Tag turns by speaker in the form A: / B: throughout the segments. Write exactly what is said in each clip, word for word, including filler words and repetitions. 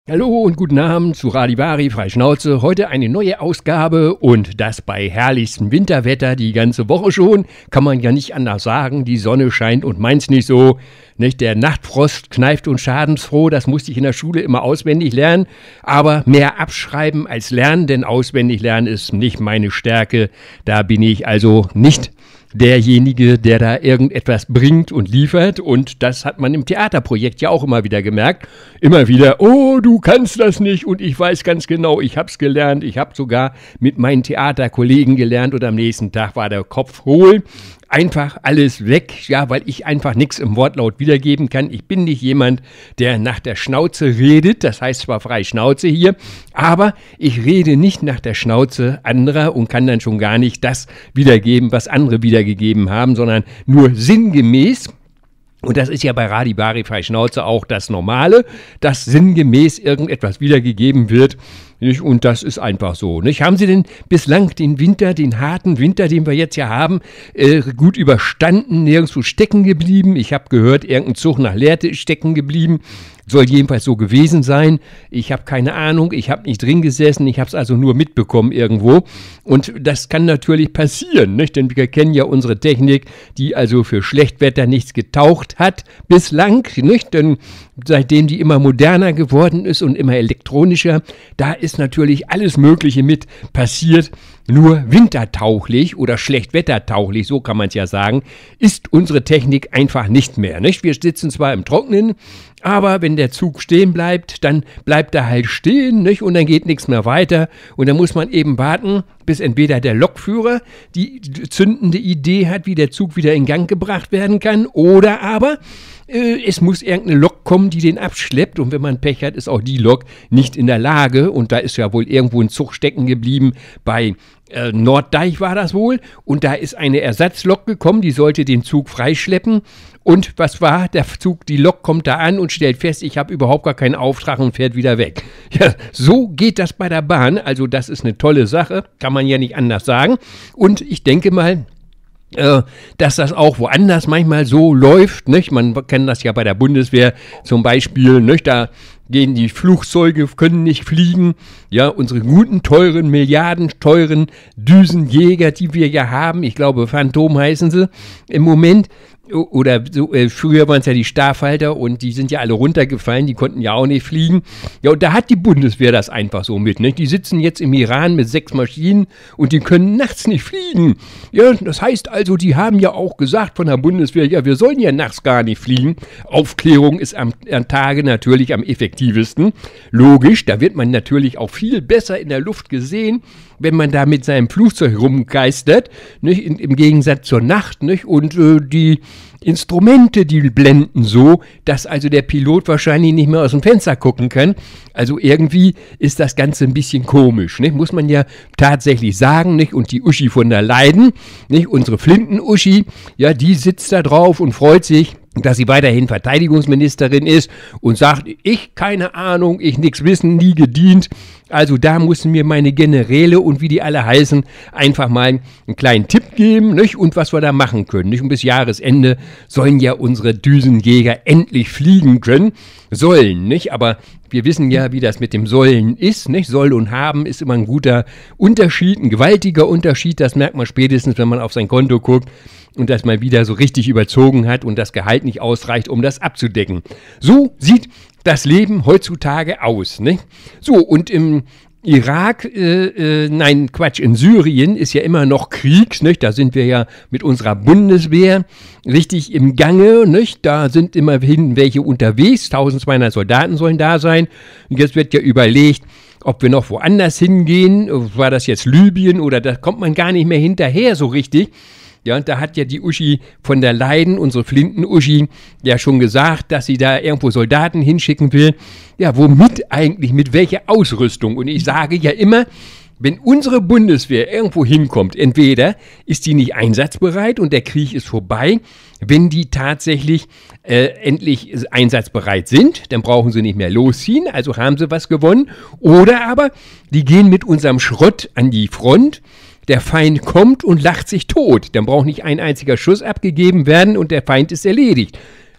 A: Hallo und guten Abend zu Radivari Freischnauze. Heute eine neue Ausgabe und das bei herrlichstem Winterwetter die ganze Woche schon. Kann man ja nicht anders sagen. Die Sonne scheint und meint's nicht so. Nicht? Der Nachtfrost kneift uns schadensfroh. Das musste ich in der Schule immer auswendig lernen. Aber mehr abschreiben als lernen, denn auswendig lernen ist nicht meine Stärke. Da bin ich also nicht derjenige, der da irgendetwas bringt und liefert. Und das hat man im Theaterprojekt ja auch immer wieder gemerkt. Immer wieder, oh, du kannst das nicht und ich weiß ganz genau, ich hab's gelernt. Ich habe sogar mit meinen Theaterkollegen gelernt und am nächsten Tag war der Kopf hohl. Einfach alles weg, ja, weil ich einfach nichts im Wortlaut wiedergeben kann. Ich bin nicht jemand, der nach der Schnauze redet, das heißt zwar frei Schnauze hier, aber ich rede nicht nach der Schnauze anderer und kann dann schon gar nicht das wiedergeben, was andere wiedergegeben haben, sondern nur sinngemäß. Und das ist ja bei Radivari Freischnauze auch das Normale, dass sinngemäß irgendetwas wiedergegeben wird. Nicht? Und das ist einfach so. Nicht? Haben Sie denn bislang den Winter, den harten Winter, den wir jetzt ja haben, äh, gut überstanden, nirgendwo stecken geblieben? Ich habe gehört, irgendein Zug nach Lehrte ist stecken geblieben. Soll jedenfalls so gewesen sein. Ich habe keine Ahnung, ich habe nicht drin gesessen, ich habe es also nur mitbekommen irgendwo. Und das kann natürlich passieren, nicht? Denn wir kennen ja unsere Technik, die also für Schlechtwetter nichts getaucht hat bislang, nicht? Denn seitdem die immer moderner geworden ist und immer elektronischer, da ist natürlich alles Mögliche mit passiert. Nur wintertauglich oder schlechtwettertauglich, so kann man es ja sagen, ist unsere Technik einfach nicht mehr, nicht? Wir sitzen zwar im Trockenen, aber wenn der Zug stehen bleibt, dann bleibt er halt stehen, nicht? Und dann geht nichts mehr weiter. Und dann muss man eben warten, bis entweder der Lokführer die zündende Idee hat, wie der Zug wieder in Gang gebracht werden kann, oder aber äh, es muss irgendeine Lok kommen, die den abschleppt. Und wenn man Pech hat, ist auch die Lok nicht in der Lage. Und da ist ja wohl irgendwo ein Zug stecken geblieben bei äh, Norddeich war das wohl. Und da ist eine Ersatzlok gekommen, die sollte den Zug freischleppen. Und was war? Der Zug, die Lok kommt da an und stellt fest, ich habe überhaupt gar keinen Auftrag und fährt wieder weg. Ja, so geht das bei der Bahn. Also das ist eine tolle Sache, kann man ja nicht anders sagen. Und ich denke mal, äh, dass das auch woanders manchmal so läuft, nicht? Man kennt das ja bei der Bundeswehr zum Beispiel, nicht? Da gehen die Flugzeuge, können nicht fliegen. Ja, unsere guten, teuren, milliardenteuren Düsenjäger, die wir ja haben, ich glaube Phantom heißen sie im Moment, oder so, äh, früher waren es ja die Starfighter und die sind ja alle runtergefallen, die konnten ja auch nicht fliegen. Ja, und da hat die Bundeswehr das einfach so mit, nicht? Die sitzen jetzt im Iran mit sechs Maschinen und die können nachts nicht fliegen. Ja, das heißt also, die haben ja auch gesagt von der Bundeswehr, ja, wir sollen ja nachts gar nicht fliegen. Aufklärung ist am, am Tage natürlich am effektivsten. Logisch, da wird man natürlich auch viel besser in der Luft gesehen, wenn man da mit seinem Flugzeug rumgeistert, nicht? In, im Gegensatz zur Nacht, nicht? Und äh, die Instrumente, die blenden so, dass also der Pilot wahrscheinlich nicht mehr aus dem Fenster gucken kann. Also irgendwie ist das Ganze ein bisschen komisch, nicht? Muss man ja tatsächlich sagen, nicht? Und die Uschi von der Leiden, nicht? Unsere Flinten-Uschi, ja, die sitzt da drauf und freut sich, dass sie weiterhin Verteidigungsministerin ist und sagt, ich keine Ahnung, ich nichts wissen, nie gedient. Also da müssen mir meine Generäle und wie die alle heißen, einfach mal einen kleinen Tipp geben, nicht? Und was wir da machen können, nicht? Und bis Jahresende sollen ja unsere Düsenjäger endlich fliegen können, sollen, nicht? Aber wir wissen ja, wie das mit dem Sollen ist, nicht? Soll und haben ist immer ein guter Unterschied, ein gewaltiger Unterschied, das merkt man spätestens, wenn man auf sein Konto guckt und das mal wieder so richtig überzogen hat und das Gehalt nicht ausreicht, um das abzudecken. So sieht das Leben heutzutage aus, ne? So, und im Irak, äh, äh, nein, Quatsch, in Syrien ist ja immer noch Krieg, nicht? Da sind wir ja mit unserer Bundeswehr richtig im Gange, nicht? Da sind immerhin welche unterwegs, eintausendzweihundert Soldaten sollen da sein. Und jetzt wird ja überlegt, ob wir noch woanders hingehen, war das jetzt Libyen oder da kommt man gar nicht mehr hinterher so richtig. Ja, und da hat ja die Uschi von der Leiden, unsere Flinten-Uschi, ja schon gesagt, dass sie da irgendwo Soldaten hinschicken will. Ja, womit eigentlich, mit welcher Ausrüstung? Und ich sage ja immer, wenn unsere Bundeswehr irgendwo hinkommt, entweder ist die nicht einsatzbereit und der Krieg ist vorbei, wenn die tatsächlich äh, endlich einsatzbereit sind, dann brauchen sie nicht mehr losziehen, also haben sie was gewonnen. Oder aber, die gehen mit unserem Schrott an die Front, der Feind kommt und lacht sich tot. Dann braucht nicht ein einziger Schuss abgegeben werden und der Feind ist erledigt.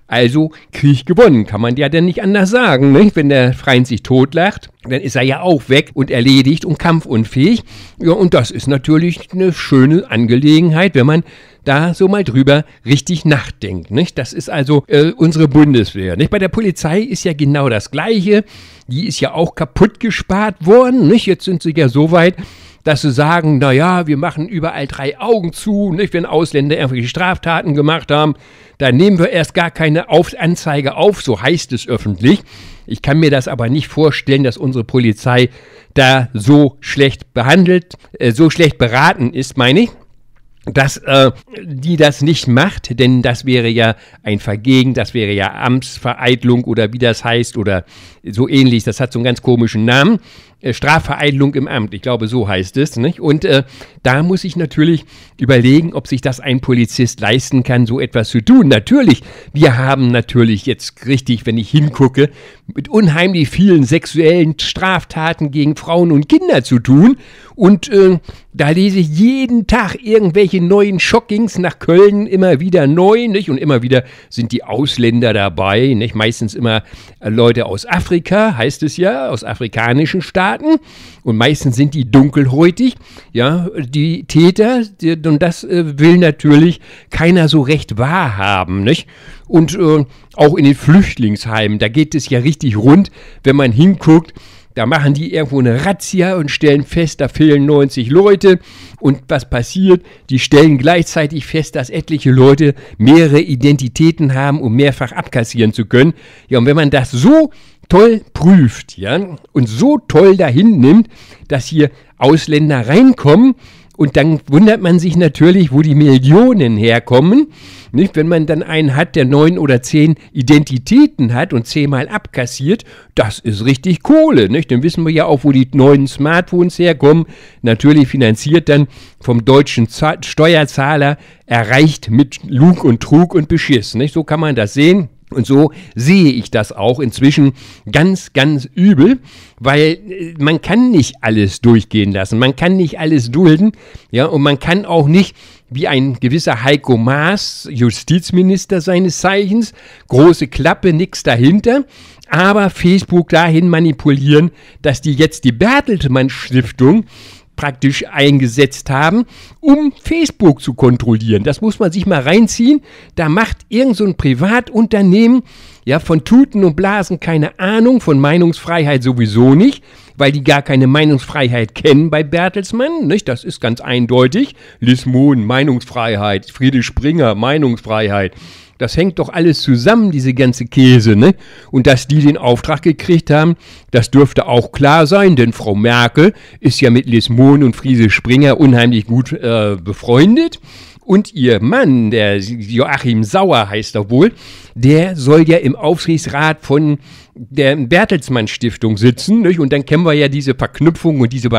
A: Also Krieg gewonnen, kann man ja dann nicht anders sagen, nicht? Wenn der Feind sich totlacht, dann ist er ja auch weg und erledigt und kampfunfähig. Ja, und das ist natürlich eine schöne Angelegenheit, wenn man da so mal drüber richtig nachdenkt, nicht? Das ist also äh, unsere Bundeswehr, nicht? Bei der Polizei ist ja genau das Gleiche. Die ist ja auch kaputt gespart worden, nicht? Jetzt sind sie ja so weit, dass sie sagen, naja, wir machen überall drei Augen zu, nicht? Wenn Ausländer irgendwelche Straftaten gemacht haben, dann nehmen wir erst gar keine auf Anzeige auf, so heißt es öffentlich. Ich kann mir das aber nicht vorstellen, dass unsere Polizei da so schlecht behandelt, äh, so schlecht beraten ist, meine ich, dass äh, die das nicht macht, denn das wäre ja ein Vergehen, das wäre ja Amtsvereitlung oder wie das heißt oder so ähnlich, das hat so einen ganz komischen Namen. Strafvereitelung im Amt, ich glaube, so heißt es, nicht? Und äh, da muss ich natürlich überlegen, ob sich das ein Polizist leisten kann, so etwas zu tun. Natürlich, wir haben natürlich jetzt richtig, wenn ich hingucke, mit unheimlich vielen sexuellen Straftaten gegen Frauen und Kinder zu tun. Und äh, da lese ich jeden Tag irgendwelche neuen Schockings nach Köln, immer wieder neu, nicht? Und immer wieder sind die Ausländer dabei, nicht? Meistens immer äh, Leute aus Afrika, heißt es ja, aus afrikanischen Staaten. Und meistens sind die dunkelhäutig, ja, die Täter, die, und das äh, will natürlich keiner so recht wahrhaben, nicht? Und äh, auch in den Flüchtlingsheimen, da geht es ja richtig rund, wenn man hinguckt. Da machen die irgendwo eine Razzia und stellen fest, da fehlen neunzig Leute. Und was passiert? Die stellen gleichzeitig fest, dass etliche Leute mehrere Identitäten haben, um mehrfach abkassieren zu können. Ja, und wenn man das so toll prüft, ja, und so toll dahin nimmt, dass hier Ausländer reinkommen, und dann wundert man sich natürlich, wo die Millionen herkommen, nicht? Wenn man dann einen hat, der neun oder zehn Identitäten hat und zehnmal abkassiert, das ist richtig Kohle, nicht? Dann wissen wir ja auch, wo die neuen Smartphones herkommen, natürlich finanziert dann vom deutschen Z- Steuerzahler, erreicht mit Lug und Trug und Beschiss, nicht? So kann man das sehen. Und so sehe ich das auch inzwischen ganz, ganz übel, weil man kann nicht alles durchgehen lassen, man kann nicht alles dulden, ja, und man kann auch nicht, wie ein gewisser Heiko Maas, Justizminister seines Zeichens, große Klappe, nix dahinter, aber Facebook dahin manipulieren, dass die jetzt die Bertelsmann Stiftung praktisch eingesetzt haben, um Facebook zu kontrollieren. Das muss man sich mal reinziehen. Da macht irgend so ein Privatunternehmen, ja, von Tuten und Blasen keine Ahnung, von Meinungsfreiheit sowieso nicht, weil die gar keine Meinungsfreiheit kennen bei Bertelsmann, nicht? Das ist ganz eindeutig. Liz Mohn, Meinungsfreiheit, Friede Springer, Meinungsfreiheit. Das hängt doch alles zusammen, diese ganze Käse, ne? Und dass die den Auftrag gekriegt haben, das dürfte auch klar sein, denn Frau Merkel ist ja mit Liz Mohn und Friede Springer unheimlich gut äh, befreundet. Und ihr Mann, der Joachim Sauer heißt er wohl, der soll ja im Aufsichtsrat von der Bertelsmann Stiftung sitzen, nicht? Und dann kennen wir ja diese Verknüpfung und diese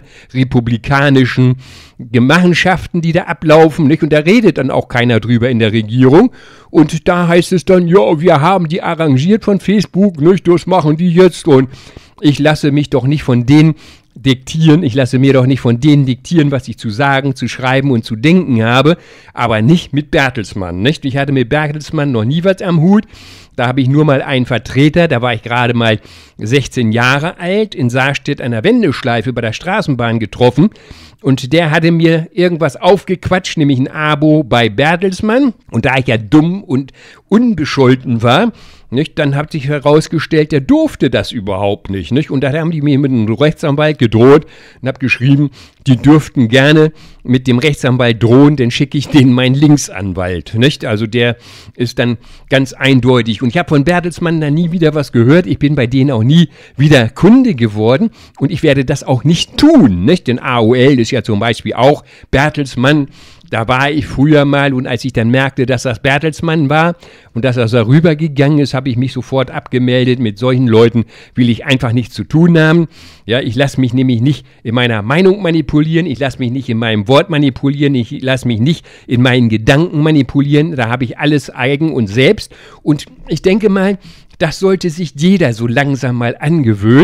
A: bananenrepublikanischen Gemachenschaften, die da ablaufen, nicht? Und da redet dann auch keiner drüber in der Regierung. Und da heißt es dann, ja, wir haben die arrangiert von Facebook, nicht? Das machen die jetzt. Und ich lasse mich doch nicht von denen diktieren, ich lasse mir doch nicht von denen diktieren, was ich zu sagen, zu schreiben und zu denken habe, aber nicht mit Bertelsmann, nicht? Ich hatte mit Bertelsmann noch nie was am Hut, da habe ich nur mal einen Vertreter, da war ich gerade mal sechzehn Jahre alt, in Saarstedt an der Wendeschleife bei der Straßenbahn getroffen und der hatte mir irgendwas aufgequatscht, nämlich ein Abo bei Bertelsmann und da ich ja dumm und unbescholten war, nicht, dann hat sich herausgestellt, der durfte das überhaupt nicht, nicht? Und da haben die mir mit einem Rechtsanwalt gedroht und habe geschrieben, die dürften gerne mit dem Rechtsanwalt drohen, dann schicke ich denen meinen Linksanwalt, nicht? Also der ist dann ganz eindeutig. Und ich habe von Bertelsmann da nie wieder was gehört. Ich bin bei denen auch nie wieder Kunde geworden und ich werde das auch nicht tun, nicht? Denn A O L ist ja zum Beispiel auch Bertelsmann. Da war ich früher mal und als ich dann merkte, dass das Bertelsmann war und dass das da rübergegangen ist, habe ich mich sofort abgemeldet. Mit solchen Leuten will ich einfach nichts zu tun haben. Ja, ich lasse mich nämlich nicht in meiner Meinung manipulieren, ich lasse mich nicht in meinem Wort manipulieren, ich lasse mich nicht in meinen Gedanken manipulieren. Da habe ich alles eigen und selbst. Und ich denke mal, das sollte sich jeder so langsam mal angewöhnen.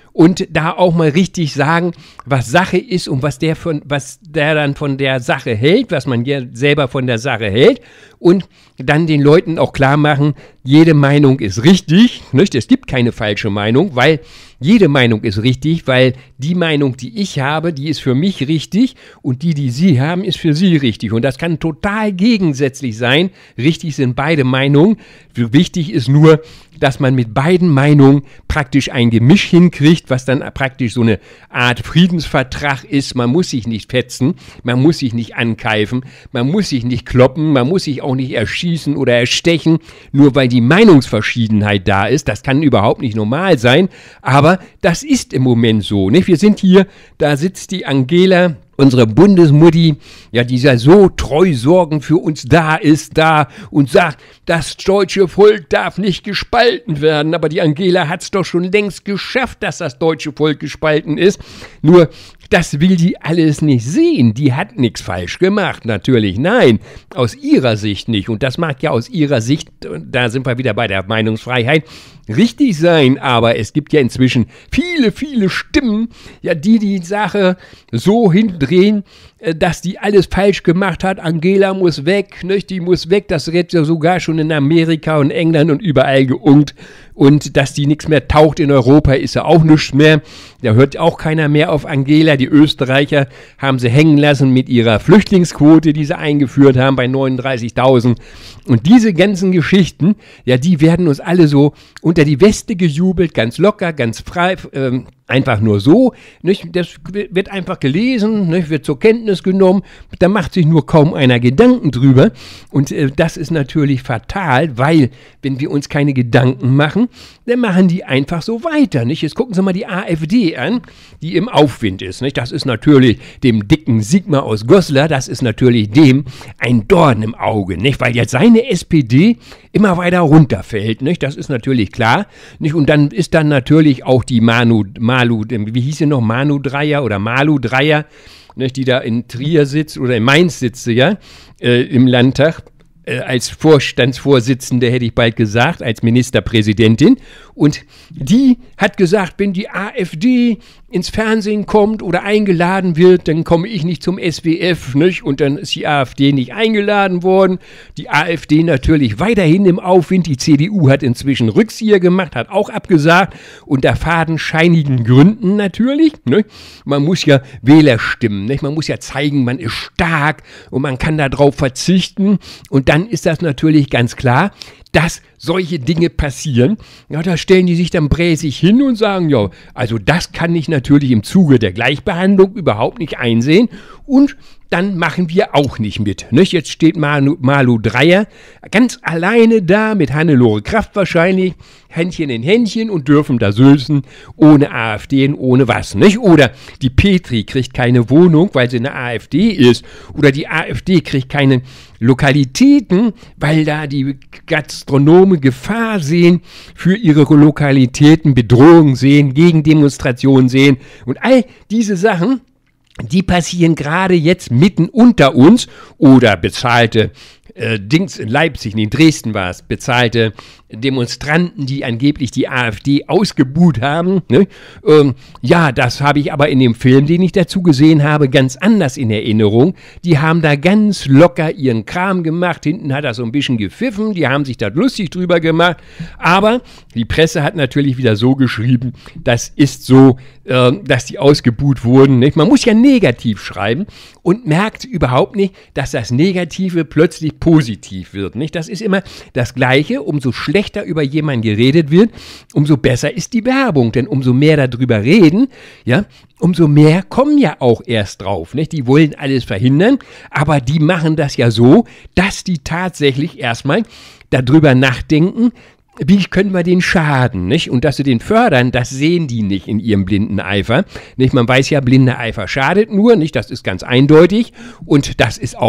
A: und da auch mal richtig sagen, was Sache ist und was der, von, was der dann von der Sache hält, was man ja selber von der Sache hält und dann den Leuten auch klar machen, jede Meinung ist richtig, nicht? Es gibt keine falsche Meinung, weil jede Meinung ist richtig, weil die Meinung, die ich habe, die ist für mich richtig und die, die Sie haben, ist für Sie richtig. Und das kann total gegensätzlich sein. Richtig sind beide Meinungen. Wichtig ist nur, dass man mit beiden Meinungen praktisch ein Gemisch hinkriegt, was dann praktisch so eine Art Friedensvertrag ist. Man muss sich nicht fetzen, man muss sich nicht ankeifen, man muss sich nicht kloppen, man muss sich auch nicht erschießen oder erstechen, nur weil die Meinungsverschiedenheit da ist. Das kann überhaupt nicht normal sein, aber das ist im Moment so, nicht? Wir sind hier, da sitzt die Angela, unsere Bundesmutti, ja, die ja so treu sorgend für uns da ist, da und sagt, das deutsche Volk darf nicht gespalten werden. Aber die Angela hat es doch schon längst geschafft, dass das deutsche Volk gespalten ist. Nur, das will die alles nicht sehen. Die hat nichts falsch gemacht, natürlich. Nein, aus ihrer Sicht nicht. Und das mag ja aus ihrer Sicht, da sind wir wieder bei der Meinungsfreiheit, richtig sein. Aber es gibt ja inzwischen viele, viele Stimmen, ja, die die Sache so hindrehen, dass die alles falsch gemacht hat. Angela muss weg, nicht? Die muss weg. Das wird ja sogar schon in Amerika und England und überall geungt. Und dass die nichts mehr taucht in Europa, ist ja auch nichts mehr. Da hört auch keiner mehr auf Angela. Die Österreicher haben sie hängen lassen mit ihrer Flüchtlingsquote, die sie eingeführt haben bei neununddreißigtausend. Und diese ganzen Geschichten, ja, die werden uns alle so unter die Weste gejubelt, ganz locker, ganz frei, ähm, einfach nur so, nicht? Das wird einfach gelesen, nicht? Wird zur Kenntnis genommen, da macht sich nur kaum einer Gedanken drüber und äh, das ist natürlich fatal, weil wenn wir uns keine Gedanken machen, dann machen die einfach so weiter, nicht? Jetzt gucken Sie mal die AfD an, die im Aufwind ist, nicht? Das ist natürlich dem dicken Sigmar aus Goslar, das ist natürlich dem ein Dorn im Auge, nicht? Weil jetzt seine S P D immer weiter runterfällt, nicht? Das ist natürlich klar, nicht? Und dann ist dann natürlich auch die Manu, Malu, wie hieß sie noch, Manu Dreier oder Malu Dreier, nicht? Die da in Trier sitzt oder in Mainz sitzt, ja, äh, im Landtag, äh, als Vorstandsvorsitzende, hätte ich bald gesagt, als Ministerpräsidentin. Und die hat gesagt, wenn die AfD ins Fernsehen kommt oder eingeladen wird, dann komme ich nicht zum S W F, nicht? Und dann ist die AfD nicht eingeladen worden. Die AfD natürlich weiterhin im Aufwind. Die C D U hat inzwischen Rückzieher gemacht, hat auch abgesagt. Unter fadenscheinigen Gründen natürlich, nicht? Man muss ja Wähler stimmen, nicht? Man muss ja zeigen, man ist stark und man kann darauf verzichten. Und dann ist das natürlich ganz klar, dass solche Dinge passieren. Ja, da stellen die sich dann bräsig hin und sagen, ja, also das kann ich natürlich im Zuge der Gleichbehandlung überhaupt nicht einsehen und dann machen wir auch nicht mit. Nicht? Jetzt steht Malu, Malu Dreier ganz alleine da, mit Hannelore Kraft wahrscheinlich, Händchen in Händchen und dürfen da sülzen, ohne AfD und ohne was. Nicht? Oder die Petri kriegt keine Wohnung, weil sie eine AfD ist. Oder die AfD kriegt keine Lokalitäten, weil da die Gastronomen Gefahr sehen für ihre Lokalitäten, Bedrohung sehen, Gegendemonstrationen sehen. Und all diese Sachen, die passieren gerade jetzt mitten unter uns oder bezahlte äh, Dings in Leipzig, nee, in Dresden war es, bezahlte Demonstranten, die angeblich die AfD ausgebuht haben. Ne? Ähm, ja, das habe ich aber in dem Film, den ich dazu gesehen habe, ganz anders in Erinnerung. Die haben da ganz locker ihren Kram gemacht. Hinten hat er so ein bisschen gepfiffen. Die haben sich da lustig drüber gemacht. Aber die Presse hat natürlich wieder so geschrieben, das ist so, äh, dass die ausgebuht wurden. Nicht? Man muss ja negativ schreiben und merkt überhaupt nicht, dass das Negative plötzlich positiv wird. Nicht? Das ist immer das Gleiche. Umso schlechter über jemanden geredet wird, umso besser ist die Werbung. Denn umso mehr darüber reden, ja, umso mehr kommen ja auch erst drauf. Nicht? Die wollen alles verhindern, aber die machen das ja so, dass die tatsächlich erstmal darüber nachdenken, wie können wir den schaden, nicht? Und dass sie den fördern, das sehen die nicht in ihrem blinden Eifer, nicht? Man weiß ja, blinder Eifer schadet nur, nicht? Das ist ganz eindeutig und das ist auch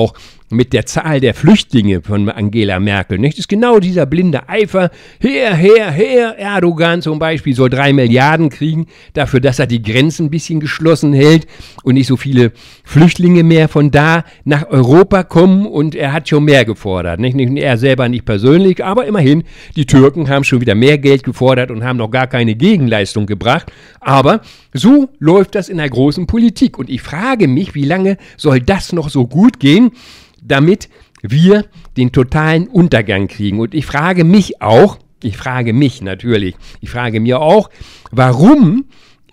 A: mit der Zahl der Flüchtlinge von Angela Merkel, nicht? Das ist genau dieser blinde Eifer. Her, her, her, Erdogan zum Beispiel soll drei Milliarden kriegen, dafür, dass er die Grenzen ein bisschen geschlossen hält und nicht so viele Flüchtlinge mehr von da nach Europa kommen, und er hat schon mehr gefordert, nicht? Er selber nicht persönlich, aber immerhin, die Türken haben schon wieder mehr Geld gefordert und haben noch gar keine Gegenleistung gebracht, aber so läuft das in der großen Politik, und ich frage mich, wie lange soll das noch so gut gehen, damit wir den totalen Untergang kriegen. Und ich frage mich auch, ich frage mich natürlich, ich frage mir auch, warum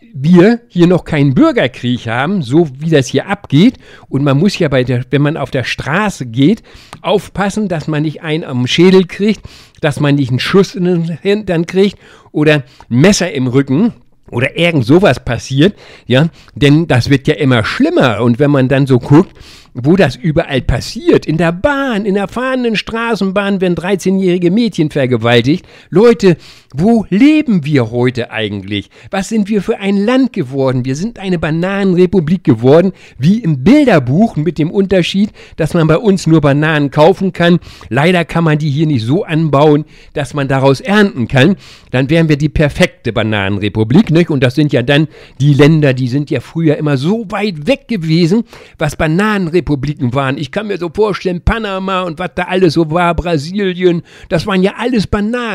A: wir hier noch keinen Bürgerkrieg haben, so wie das hier abgeht. Und man muss ja, bei der, wenn man auf der Straße geht, aufpassen, dass man nicht einen am Schädel kriegt, dass man nicht einen Schuss in den Hintern kriegt oder ein Messer im Rücken oder irgend sowas passiert, ja, denn das wird ja immer schlimmer. Und wenn man dann so guckt, wo das überall passiert, in der Bahn, in der fahrenden Straßenbahn, werden dreizehnjährige Mädchen vergewaltigt. Leute, wo leben wir heute eigentlich? Was sind wir für ein Land geworden? Wir sind eine Bananenrepublik geworden, wie im Bilderbuch, mit dem Unterschied, dass man bei uns nur Bananen kaufen kann. Leider kann man die hier nicht so anbauen, dass man daraus ernten kann. Dann wären wir die perfekte Bananenrepublik, nicht? Und das sind ja dann die Länder, die sind ja früher immer so weit weg gewesen, was Bananenrepubliken waren. Ich kann mir so vorstellen, Panama und was da alles so war, Brasilien, das waren ja alles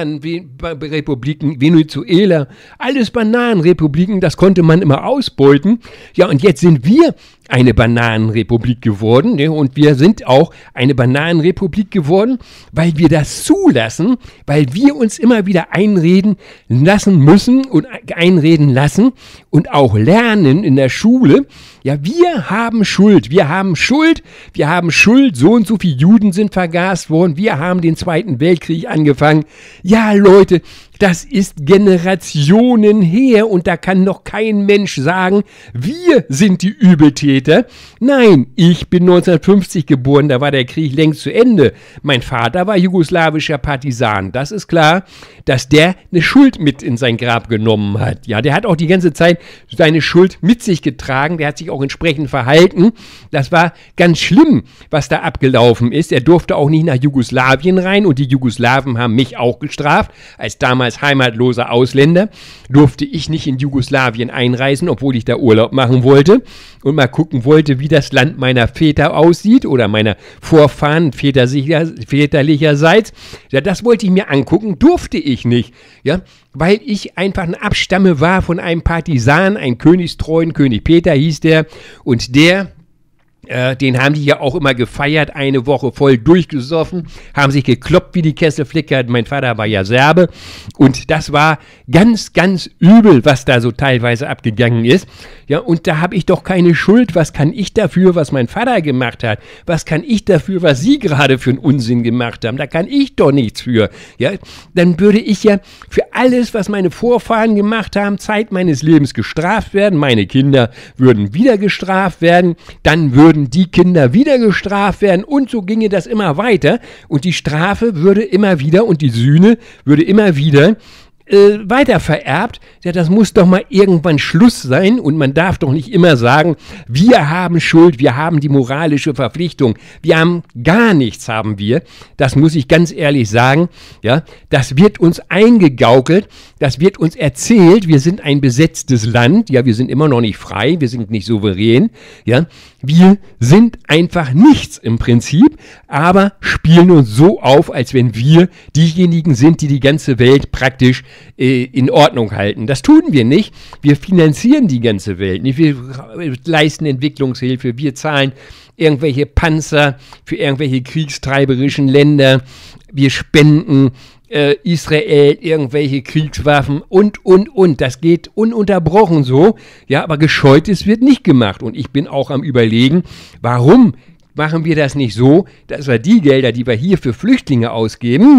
A: Bananenrepubliken, Venezuela, alles Bananenrepubliken, das konnte man immer ausbeuten. Ja, und jetzt sind wir eine Bananenrepublik geworden, ne? Und wir sind auch eine Bananenrepublik geworden, weil wir das zulassen, weil wir uns immer wieder einreden lassen müssen und einreden lassen und auch lernen in der Schule. Ja, wir haben Schuld, wir haben Schuld, wir haben Schuld, so und so viele Juden sind vergast worden, wir haben den Zweiten Weltkrieg angefangen. Ja, Leute, das ist Generationen her, und da kann noch kein Mensch sagen, wir sind die Übeltäter. Nein, ich bin neunzehnhundertfünfzig geboren, da war der Krieg längst zu Ende. Mein Vater war jugoslawischer Partisan. Das ist klar, dass der eine Schuld mit in sein Grab genommen hat. Ja, der hat auch die ganze Zeit seine Schuld mit sich getragen, der hat sich auch entsprechend verhalten. Das war ganz schlimm, was da abgelaufen ist. Er durfte auch nicht nach Jugoslawien rein, und die Jugoslawen haben mich auch gestraft. Als damals heimatloser Ausländer durfte ich nicht in Jugoslawien einreisen, obwohl ich da Urlaub machen wollte und mal gucken wollte, wie das Land meiner Väter aussieht oder meiner Vorfahren väterlicherseits. Ja, das wollte ich mir angucken, durfte ich nicht, ja, weil ich einfach ein Abstamme war von einem Partisan, ein königstreuen, König Peter hieß der, und der Äh, den haben die ja auch immer gefeiert, eine Woche voll durchgesoffen, haben sich gekloppt wie die Kesselflicker. Mein Vater war ja Serbe, und das war ganz, ganz übel, was da so teilweise abgegangen ist. Ja, und da habe ich doch keine Schuld. Was kann ich dafür, was mein Vater gemacht hat? Was kann ich dafür, was Sie gerade für einen Unsinn gemacht haben? Da kann ich doch nichts für. Ja, dann würde ich ja für alles, was meine Vorfahren gemacht haben, Zeit meines Lebens gestraft werden. Meine Kinder würden wieder gestraft werden. Dann würde würden die Kinder wieder gestraft werden, und so ginge das immer weiter, und die Strafe würde immer wieder und die Sühne würde immer wieder äh, weiter vererbt. Ja, das muss doch mal irgendwann Schluss sein, und man darf doch nicht immer sagen, wir haben Schuld, wir haben die moralische Verpflichtung, wir haben gar nichts, haben wir. Das muss ich ganz ehrlich sagen, ja, das wird uns eingegaukelt, das wird uns erzählt, wir sind ein besetztes Land, ja, wir sind immer noch nicht frei, wir sind nicht souverän, ja, wir sind einfach nichts im Prinzip, aber spielen uns so auf, als wenn wir diejenigen sind, die die ganze Welt praktisch äh, in Ordnung halten. Das tun wir nicht. Wir finanzieren die ganze Welt nicht. Wir leisten Entwicklungshilfe, wir zahlen irgendwelche Panzer für irgendwelche kriegstreiberischen Länder, wir spenden äh, Israel irgendwelche Kriegswaffen und, und, und. Das geht ununterbrochen so. Ja, aber Gescheutes wird nicht gemacht. Und ich bin auch am Überlegen, warum machen wir das nicht so, dass wir die Gelder, die wir hier für Flüchtlinge ausgeben,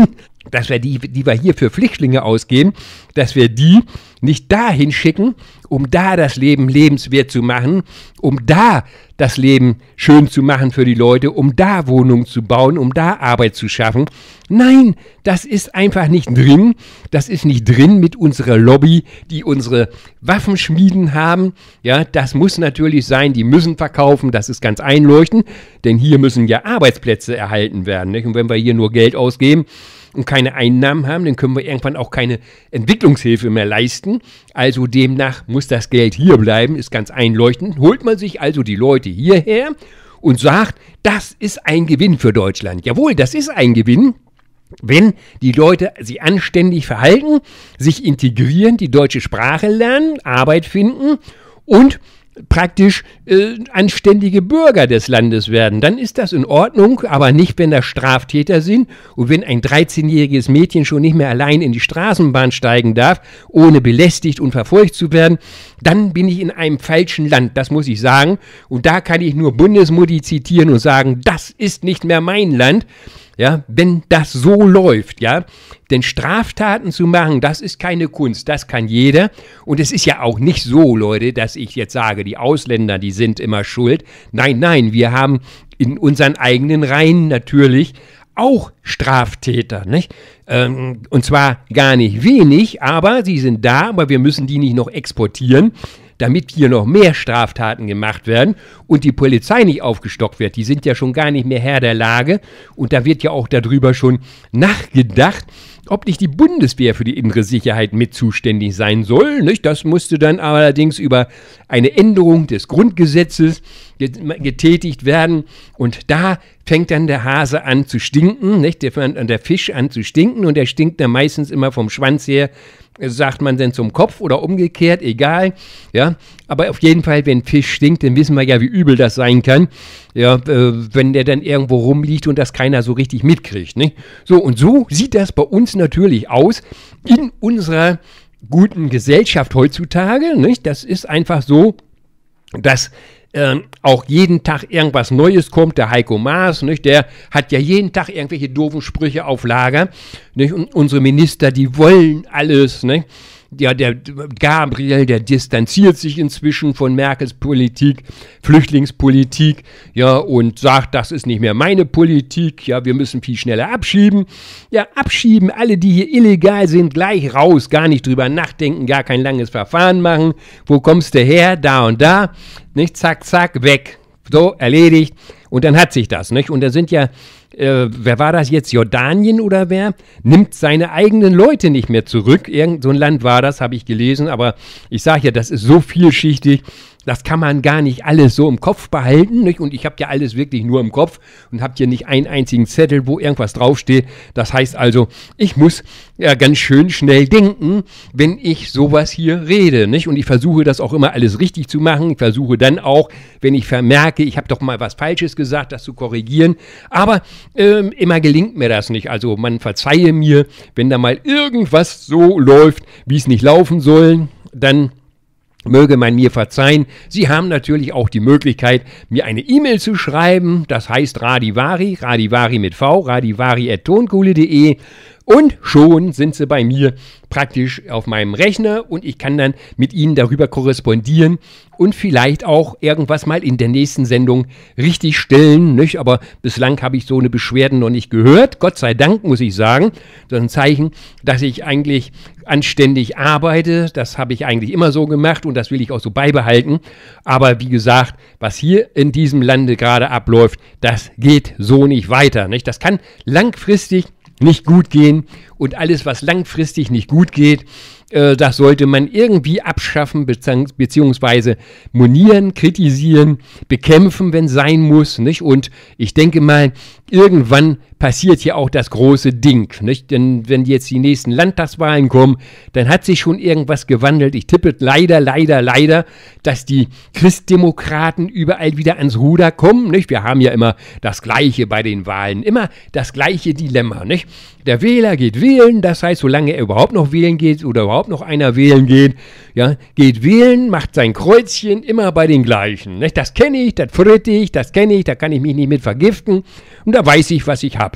A: dass wir die, die wir hier für Flüchtlinge ausgeben, dass wir die nicht dahin schicken, um da das Leben lebenswert zu machen, um da das Leben schön zu machen für die Leute, um da Wohnungen zu bauen, um da Arbeit zu schaffen. Nein, das ist einfach nicht drin. Das ist nicht drin mit unserer Lobby, die unsere Waffenschmieden haben. Ja, das muss natürlich sein, die müssen verkaufen, das ist ganz einleuchtend, denn hier müssen ja Arbeitsplätze erhalten werden, nicht? Und wenn wir hier nur Geld ausgeben und keine Einnahmen haben, dann können wir irgendwann auch keine Entwicklungshilfe mehr leisten. Also demnach muss das Geld hier bleiben, ist ganz einleuchtend. Holt man sich also die Leute hierher und sagt, das ist ein Gewinn für Deutschland. Jawohl, das ist ein Gewinn, wenn die Leute sich anständig verhalten, sich integrieren, die deutsche Sprache lernen, Arbeit finden und praktisch äh, anständige Bürger des Landes werden, dann ist das in Ordnung, aber nicht, wenn das Straftäter sind und wenn ein dreizehnjähriges Mädchen schon nicht mehr allein in die Straßenbahn steigen darf, ohne belästigt und verfolgt zu werden, dann bin ich in einem falschen Land, das muss ich sagen. Und da kann ich nur Bundesmutti zitieren und sagen, das ist nicht mehr mein Land. Ja, wenn das so läuft, ja, denn Straftaten zu machen, das ist keine Kunst, das kann jeder. Und es ist ja auch nicht so, Leute, dass ich jetzt sage, die Ausländer, die sind immer schuld. Nein, nein, wir haben in unseren eigenen Reihen natürlich auch Straftäter, nicht? Ähm, und zwar gar nicht wenig, aber sie sind da, aber wir müssen die nicht noch exportieren, damit hier noch mehr Straftaten gemacht werden und die Polizei nicht aufgestockt wird. Die sind ja schon gar nicht mehr Herr der Lage und da wird ja auch darüber schon nachgedacht, ob nicht die Bundeswehr für die innere Sicherheit mit zuständig sein soll. Nicht? Das musste dann allerdings über eine Änderung des Grundgesetzes getätigt werden und da fängt dann der Hase an zu stinken, nicht? Der fängt an der Fisch an zu stinken und der stinkt dann meistens immer vom Schwanz her, sagt man denn zum Kopf oder umgekehrt, egal, ja, aber auf jeden Fall, wenn Fisch stinkt, dann wissen wir ja, wie übel das sein kann, ja, äh, wenn der dann irgendwo rumliegt und das keiner so richtig mitkriegt, nicht? So, und so sieht das bei uns natürlich aus in unserer guten Gesellschaft heutzutage, nicht? Das ist einfach so, dass Ähm, auch jeden Tag irgendwas Neues kommt, der Heiko Maas, nicht, der hat ja jeden Tag irgendwelche doofen Sprüche auf Lager, nicht, und unsere Minister, die wollen alles, nicht, ja, der Gabriel, der distanziert sich inzwischen von Merkels Politik, Flüchtlingspolitik, ja, und sagt, das ist nicht mehr meine Politik, ja, wir müssen viel schneller abschieben, ja, abschieben, alle, die hier illegal sind, gleich raus, gar nicht drüber nachdenken, gar kein langes Verfahren machen, wo kommst du her, da und da, nicht, zack, zack, weg, so, erledigt, und dann hat sich das, nicht, und da sind ja, Äh, wer war das jetzt, Jordanien oder wer, nimmt seine eigenen Leute nicht mehr zurück. Irgend so ein Land war das, habe ich gelesen, aber ich sage ja, das ist so vielschichtig, das kann man gar nicht alles so im Kopf behalten, nicht? Und ich habe ja alles wirklich nur im Kopf und habe hier nicht einen einzigen Zettel, wo irgendwas draufsteht. Das heißt also, ich muss ja ganz schön schnell denken, wenn ich sowas hier rede, nicht? Und ich versuche das auch immer alles richtig zu machen. Ich versuche dann auch, wenn ich vermerke, ich habe doch mal was Falsches gesagt, das zu korrigieren. Aber ähm, immer gelingt mir das nicht. Also man verzeihe mir, wenn da mal irgendwas so läuft, wie es nicht laufen soll, dann möge man mir verzeihen. Sie haben natürlich auch die Möglichkeit, mir eine E-Mail zu schreiben. Das heißt Radivari, Radivari mit V, radivari at tonkohle punkt de. Und schon sind Sie bei mir praktisch auf meinem Rechner und ich kann dann mit Ihnen darüber korrespondieren und vielleicht auch irgendwas mal in der nächsten Sendung richtig stellen, nicht? Aber bislang habe ich so eine Beschwerden noch nicht gehört. Gott sei Dank, muss ich sagen. Das ist ein Zeichen, dass ich eigentlich anständig arbeite. Das habe ich eigentlich immer so gemacht und das will ich auch so beibehalten. Aber wie gesagt, was hier in diesem Lande gerade abläuft, das geht so nicht weiter, nicht? Das kann langfristig nicht gut gehen und alles, was langfristig nicht gut geht, äh, das sollte man irgendwie abschaffen beziehungsweise monieren, kritisieren, bekämpfen, wenn sein muss, nicht? Und ich denke mal, irgendwann passiert hier auch das große Ding, nicht? Denn wenn jetzt die nächsten Landtagswahlen kommen, dann hat sich schon irgendwas gewandelt. Ich tippe leider, leider, leider, dass die Christdemokraten überall wieder ans Ruder kommen, nicht? Wir haben ja immer das Gleiche bei den Wahlen, immer das gleiche Dilemma, nicht? Der Wähler geht wählen, das heißt, solange er überhaupt noch wählen geht oder überhaupt noch einer wählen geht, ja, geht wählen, macht sein Kreuzchen immer bei den gleichen. Nicht? Das kenne ich, das fritt ich, das kenne ich, da kann ich mich nicht mit vergiften und da weiß ich, was ich habe.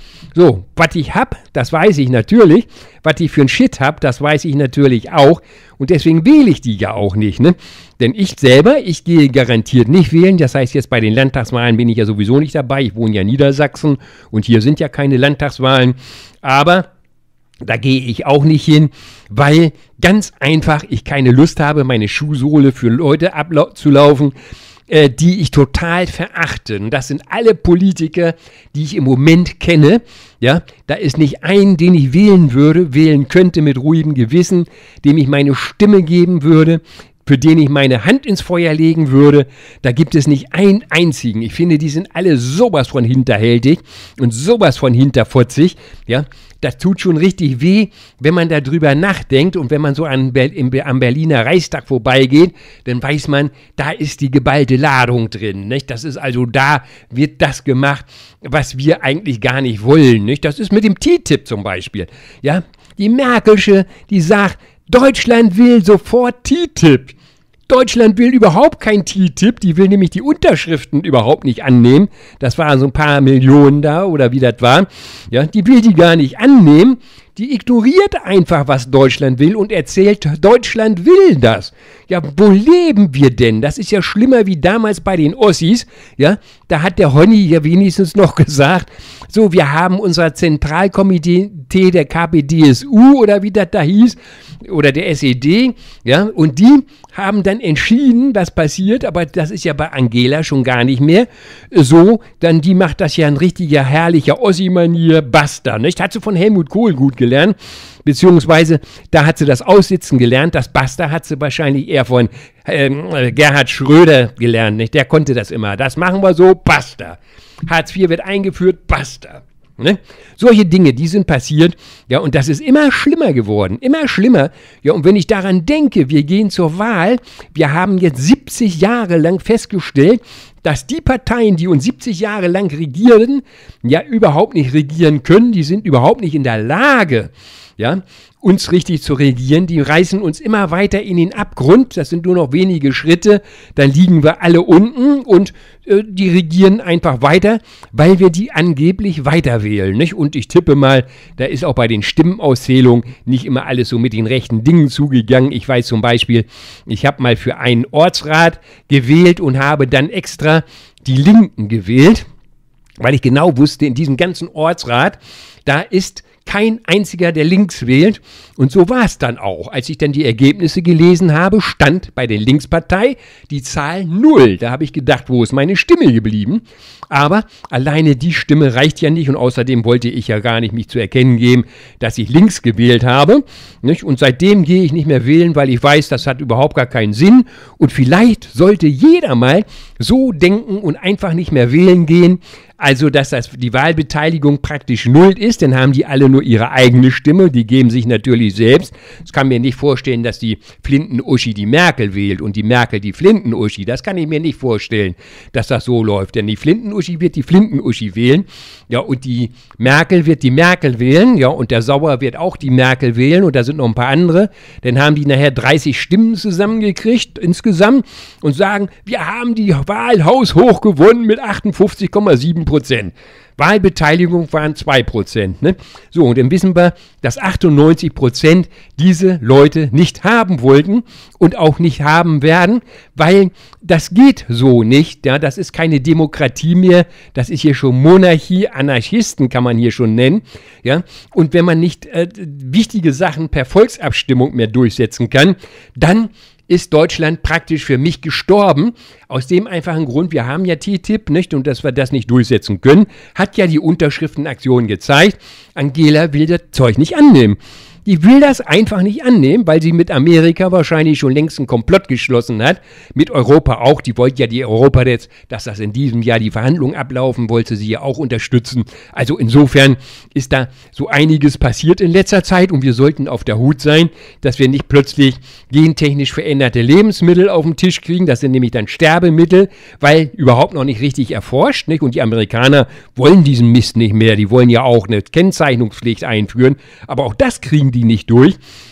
A: So, was ich habe, das weiß ich natürlich. Was ich für ein Shit habe, das weiß ich natürlich auch. Und deswegen wähle ich die ja auch nicht. Ne? Denn ich selber, ich gehe garantiert nicht wählen. Das heißt, jetzt bei den Landtagswahlen bin ich ja sowieso nicht dabei. Ich wohne ja in Niedersachsen und hier sind ja keine Landtagswahlen. Aber da gehe ich auch nicht hin, weil ganz einfach ich keine Lust habe, meine Schuhsohle für Leute abzulaufen, äh, die ich total verachte. Und das sind alle Politiker, die ich im Moment kenne. Ja, da ist nicht ein, den ich wählen würde, wählen könnte mit ruhigem Gewissen, dem ich meine Stimme geben würde, für den ich meine Hand ins Feuer legen würde. Da gibt es nicht einen einzigen. Ich finde, die sind alle sowas von hinterhältig und sowas von hinterfotzig. Ja, das tut schon richtig weh, wenn man darüber nachdenkt und wenn man so an Ber- im, am Berliner Reichstag vorbeigeht, dann weiß man, da ist die geballte Ladung drin. Nicht? Das ist also, da wird das gemacht, was wir eigentlich gar nicht wollen. Nicht? Das ist mit dem T T I P zum Beispiel. Ja? Die Merkelsche, die sagt, Deutschland will sofort T T I P. Deutschland will überhaupt kein T T I P, die will nämlich die Unterschriften überhaupt nicht annehmen. Das waren so ein paar Millionen da oder wie das war. Ja, die will die gar nicht annehmen. Die ignoriert einfach, was Deutschland will und erzählt, Deutschland will das. Ja, wo leben wir denn? Das ist ja schlimmer wie damals bei den Ossis. Ja, da hat der Honny ja wenigstens noch gesagt, so, wir haben unser Zentralkomitee der K P D S U oder wie das da hieß, oder der S E D, ja, und die haben dann entschieden, was passiert, aber das ist ja bei Angela schon gar nicht mehr so, dann die macht das ja ein richtiger, herrlicher Ossi-Manier, basta, nicht? Hat sie von Helmut Kohl gut gelernt, beziehungsweise da hat sie das Aussitzen gelernt, das Basta hat sie wahrscheinlich eher von ähm, Gerhard Schröder gelernt, nicht? Der konnte das immer, das machen wir so, basta. Hartz vier wird eingeführt, basta. Ne? Solche Dinge, die sind passiert, ja, und das ist immer schlimmer geworden, immer schlimmer, ja, und wenn ich daran denke, wir gehen zur Wahl, wir haben jetzt siebzig Jahre lang festgestellt, dass die Parteien, die uns siebzig Jahre lang regieren, ja, überhaupt nicht regieren können, die sind überhaupt nicht in der Lage, ja, uns richtig zu regieren, die reißen uns immer weiter in den Abgrund, das sind nur noch wenige Schritte, dann liegen wir alle unten und äh, die regieren einfach weiter, weil wir die angeblich weiter wählen, nicht? Und ich tippe mal, da ist auch bei den Stimmenauszählungen nicht immer alles so mit den rechten Dingen zugegangen. Ich weiß zum Beispiel, ich habe mal für einen Ortsrat gewählt und habe dann extra die Linken gewählt, weil ich genau wusste, in diesem ganzen Ortsrat, da ist kein einziger, der links wählt. Und so war es dann auch. Als ich dann die Ergebnisse gelesen habe, stand bei der Linkspartei die Zahl null. Da habe ich gedacht, wo ist meine Stimme geblieben? Aber alleine die Stimme reicht ja nicht und außerdem wollte ich ja gar nicht mich zu erkennen geben, dass ich links gewählt habe. Nicht? Und seitdem gehe ich nicht mehr wählen, weil ich weiß, das hat überhaupt gar keinen Sinn. Und vielleicht sollte jeder mal so denken und einfach nicht mehr wählen gehen. Also, dass das, die Wahlbeteiligung praktisch null ist, dann haben die alle nur ihre eigene Stimme, die geben sich natürlich selbst. Ich kann mir nicht vorstellen, dass die Flinten-Uschi die Merkel wählt und die Merkel die Flinten-Uschi. Das kann ich mir nicht vorstellen, dass das so läuft. Denn die Flinten-Uschi wird die Flinten-Uschi wählen, ja, und die Merkel wird die Merkel wählen, ja, und der Sauer wird auch die Merkel wählen und da sind noch ein paar andere. Dann haben die nachher dreißig Stimmen zusammengekriegt insgesamt und sagen, wir haben die Wahl haushoch gewonnen mit achtundfünfzig Komma sieben Prozent. Wahlbeteiligung waren zwei Prozent. Ne? So, und dann wissen wir, dass achtundneunzig Prozent diese Leute nicht haben wollten und auch nicht haben werden, weil das geht so nicht. Ja? Das ist keine Demokratie mehr, das ist hier schon Monarchie, Anarchisten kann man hier schon nennen. Ja? Und wenn man nicht äh, wichtige Sachen per Volksabstimmung mehr durchsetzen kann, dann ist Deutschland praktisch für mich gestorben. Aus dem einfachen Grund, wir haben ja T T I P, nicht? Und dass wir das nicht durchsetzen können, hat ja die Unterschriftenaktion gezeigt. Angela will das Zeug nicht annehmen. Die will das einfach nicht annehmen, weil sie mit Amerika wahrscheinlich schon längst einen Komplott geschlossen hat. Mit Europa auch. Die wollte ja die Europa jetzt, dass das in diesem Jahr die Verhandlungen ablaufen, wollte sie ja auch unterstützen. Also insofern ist da so einiges passiert in letzter Zeit und wir sollten auf der Hut sein, dass wir nicht plötzlich gentechnisch veränderte Lebensmittel auf den Tisch kriegen. Das sind nämlich dann Sterbemittel, weil überhaupt noch nicht richtig erforscht, nicht? Und die Amerikaner wollen diesen Mist nicht mehr. Die wollen ja auch eine Kennzeichnungspflicht einführen. Aber auch das kriegen die nicht durch.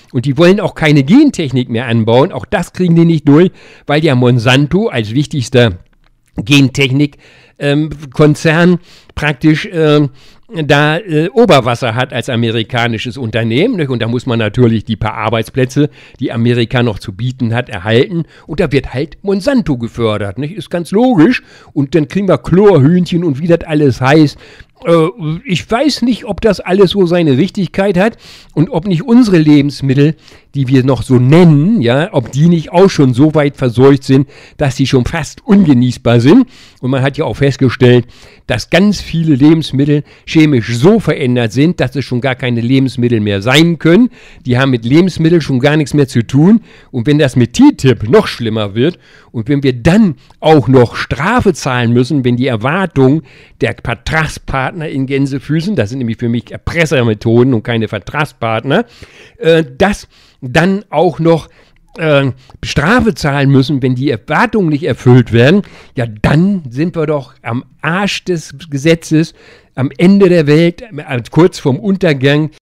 A: Und die wollen auch keine Gentechnik mehr anbauen. Auch das kriegen die nicht durch, weil ja Monsanto als wichtigster Gentechnik-Konzern ähm, praktisch ähm, da äh, Oberwasser hat als amerikanisches Unternehmen. Nicht? Und da muss man natürlich die paar Arbeitsplätze, die Amerika noch zu bieten hat, erhalten. Und da wird halt Monsanto gefördert. Nicht? Ist ganz logisch. Und dann kriegen wir Chlorhühnchen und wie das alles heißt. Ich weiß nicht, ob das alles so seine Richtigkeit hat und ob nicht unsere Lebensmittel, die wir noch so nennen, ja, ob die nicht auch schon so weit verseucht sind, dass sie schon fast ungenießbar sind. Und man hat ja auch festgestellt, dass ganz viele Lebensmittel chemisch so verändert sind, dass es schon gar keine Lebensmittel mehr sein können. Die haben mit Lebensmitteln schon gar nichts mehr zu tun. Und wenn das mit T T I P noch schlimmer wird und wenn wir dann auch noch Strafe zahlen müssen, wenn die Erwartungen der Vertragspartner in Gänsefüßen, das sind nämlich für mich Erpressermethoden und keine Vertragspartner, äh, dass dann auch noch äh, Strafe zahlen müssen, wenn die Erwartungen nicht erfüllt werden, ja, dann sind wir doch am Arsch des Gesetzes, am Ende der Welt, kurz vorm Untergang.